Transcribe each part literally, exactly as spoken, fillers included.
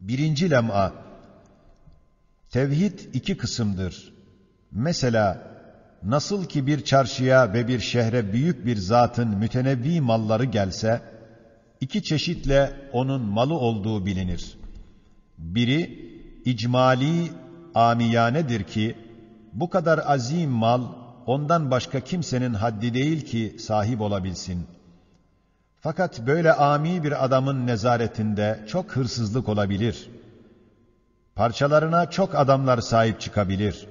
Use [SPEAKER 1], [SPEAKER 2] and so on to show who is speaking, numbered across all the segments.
[SPEAKER 1] Birinci lem'a. Tevhid iki kısımdır. Mesela nasıl ki bir çarşıya ve bir şehre büyük bir zatın mütenevvi malları gelse, iki çeşitle onun malı olduğu bilinir. Biri icmali amiyanedir ki, bu kadar azim mal ondan başka kimsenin haddi değil ki sahip olabilsin. Fakat böyle ami bir adamın nezaretinde çok hırsızlık olabilir. Parçalarına çok adamlar sahip çıkabilir.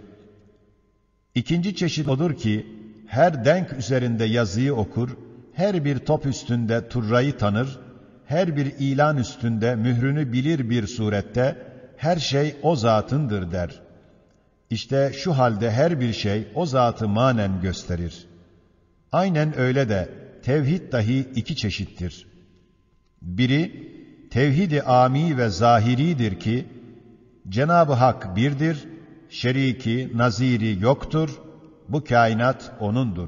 [SPEAKER 1] İkinci çeşit odur ki, her denk üzerinde yazıyı okur, her bir top üstünde turrayı tanır, her bir ilan üstünde mührünü bilir bir surette, her şey o zatındır der. İşte şu halde her bir şey o zatı manen gösterir. Aynen öyle de tevhid dahi iki çeşittir. Biri tevhid-i âmî ve zahiridir ki, Cenab-ı Hak birdir, şeriki, naziri yoktur, bu kainat O'nundur.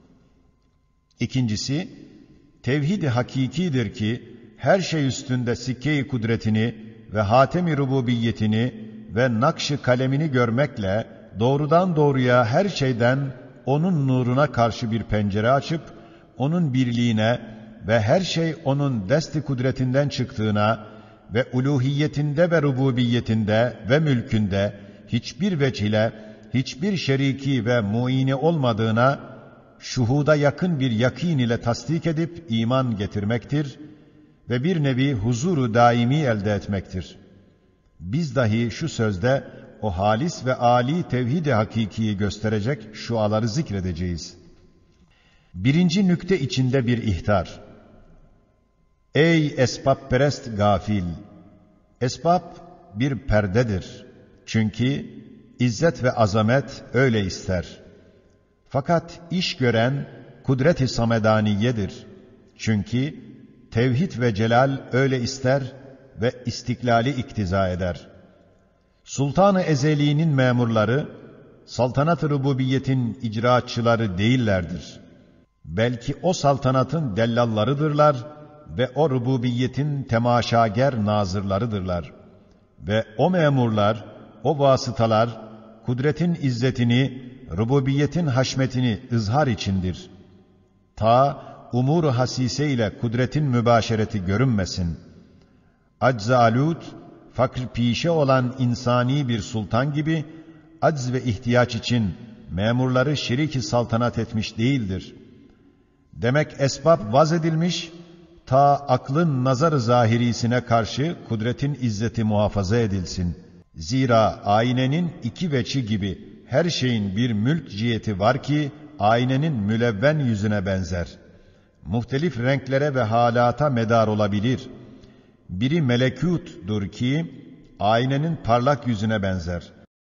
[SPEAKER 1] İkincisi, tevhid-i hakikidir ki, her şey üstünde sikke-i kudretini ve hatem-i rububiyetini ve nakş-ı kalemini görmekle, doğrudan doğruya her şeyden O'nun nuruna karşı bir pencere açıp, O'nun birliğine ve her şey O'nun dest-i kudretinden çıktığına ve uluhiyetinde ve rububiyetinde ve mülkünde hiçbir veç ile, hiçbir şeriki ve muini olmadığına, şuhuda yakın bir yakîn ile tasdik edip iman getirmektir ve bir nevi huzuru daimi elde etmektir. Biz dahi şu sözde o halis ve âli tevhid-i hakikiyi gösterecek şuaları zikredeceğiz. Birinci nükte içinde bir ihtar. Ey esbabperest gafil! Esbab bir perdedir. Çünkü izzet ve azamet öyle ister. Fakat iş gören kudret-i samedaniyedir. Çünkü tevhid ve celal öyle ister ve istiklali iktiza eder. Sultan-ı Ezeli'nin memurları, saltanat-ı rububiyetin icraatçıları değillerdir. Belki o saltanatın dellallarıdırlar ve o rububiyetin temaşager nazırlarıdırlar. Ve o memurlar, o vasıtalar, kudretin izzetini, rububiyetin haşmetini ızhar içindir. Ta umur-u hasise ile kudretin mübaşereti görünmesin. Acz-ı alûd, fakr pişe olan insani bir sultan gibi, acz ve ihtiyaç için memurları şerik-i saltanat etmiş değildir. Demek esbab vaz edilmiş, ta aklın nazar-ı zahirisine karşı kudretin izzeti muhafaza edilsin. Zira aynenin iki veçi gibi her şeyin bir mülk ciheti var ki, aynenin mülevven yüzüne benzer. Muhtelif renklere ve halata medar olabilir. Biri melekût'dur ki, aynenin parlak yüzüne benzer.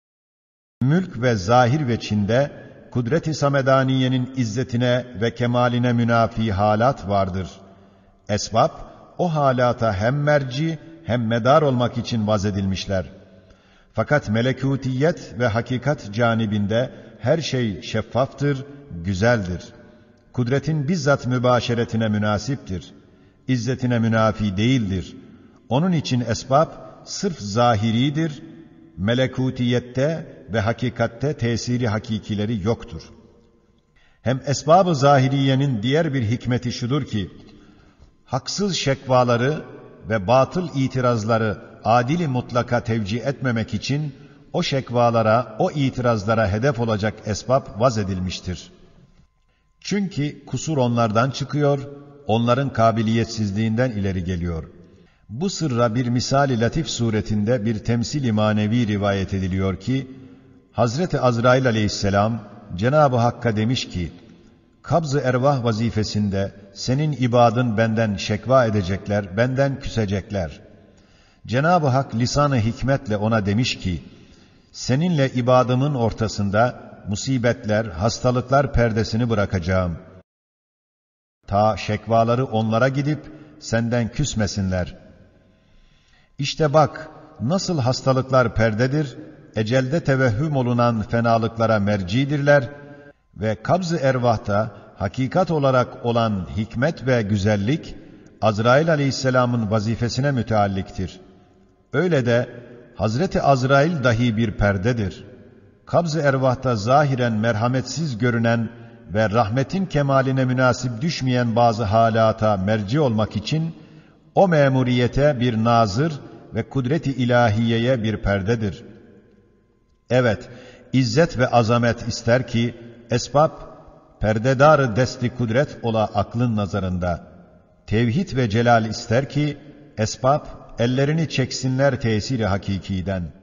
[SPEAKER 1] Mülk ve zahir veçinde, kudret-i samedaniyenin izzetine ve kemaline münafi halat vardır. Esbab, o halata hem merci hem medar olmak için vaz edilmişler. Fakat melekûtiyet ve hakikat canibinde her şey şeffaftır, güzeldir. Kudretin bizzat mübaşeretine münasiptir. İzzetine münafi değildir. Onun için esbab sırf zahiridir, melekûtiyette ve hakikatte tesiri hakikileri yoktur. Hem esbab-ı zahiriyenin diğer bir hikmeti şudur ki, haksız şekvaları ve batıl itirazları adil-i mutlaka tevcih etmemek için o şekvalara, o itirazlara hedef olacak esbab vaz edilmiştir. Çünkü kusur onlardan çıkıyor, onların kabiliyetsizliğinden ileri geliyor. Bu sırra bir misal-i latif suretinde bir temsil-i manevi rivayet ediliyor ki, Hazreti Azrail aleyhisselam Cenab-ı Hakk'a demiş ki, kabz-ı ervah vazifesinde senin ibadın benden şekva edecekler, benden küsecekler. Cenab-ı Hak lisan-ı hikmetle ona demiş ki, seninle ibadımın ortasında musibetler, hastalıklar perdesini bırakacağım. Ta şekvaları onlara gidip senden küsmesinler. İşte bak, nasıl hastalıklar perdedir, ecelde tevehhüm olunan fenalıklara mercidirler ve kabz-ı ervahta hakikat olarak olan hikmet ve güzellik, Azrail aleyhisselamın vazifesine mütealliktir. Öyle de Hazreti Azrail dahi bir perdedir. Kabz-ı ervahta zahiren merhametsiz görünen ve rahmetin kemaline münasip düşmeyen bazı halata merci olmak için o memuriyete bir nazır ve kudret-i ilahiyeye bir perdedir. Evet, izzet ve azamet ister ki esbab perdedar desti kudret ola aklın nazarında. Tevhid ve celal ister ki esbab ellerini çeksinler tesiri hakikiden.